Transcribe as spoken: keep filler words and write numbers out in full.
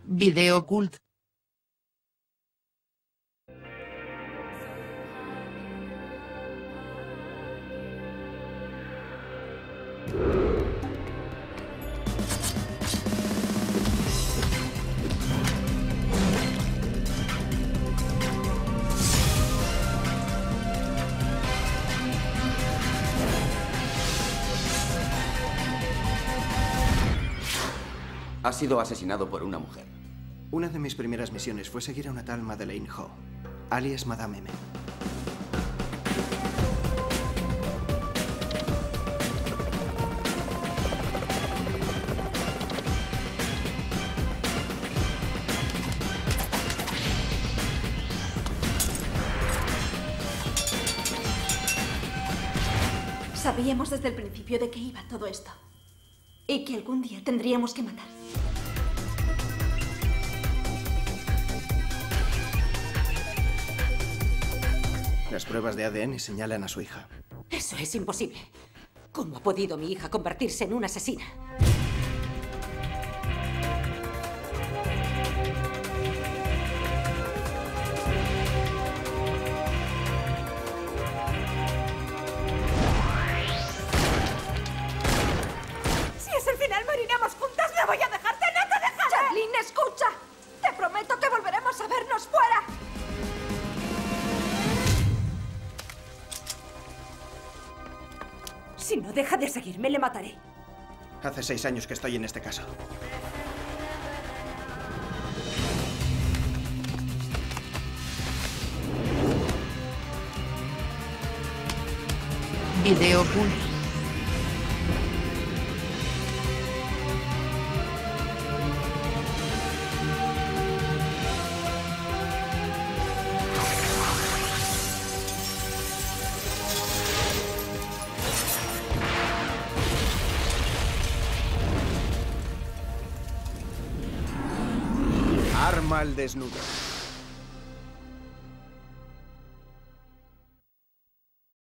Video cult. Ha sido asesinado por una mujer. Una de mis primeras misiones fue seguir a una tal Madeleine Ho, alias Madame M. Sabíamos desde el principio de qué iba todo esto. Y que algún día tendríamos que matar. Las pruebas de A D N señalan a su hija. Eso es imposible. ¿Cómo ha podido mi hija convertirse en una asesina? Si es el final, moriremos juntas. ¡No voy a dejarte! ¡No te dejaré! Charlene, escucha. Te prometo que volveremos a vernos fuera. Si no deja de seguirme, le mataré. Hace seis años que estoy en este caso. Video cult. Arma al desnudo.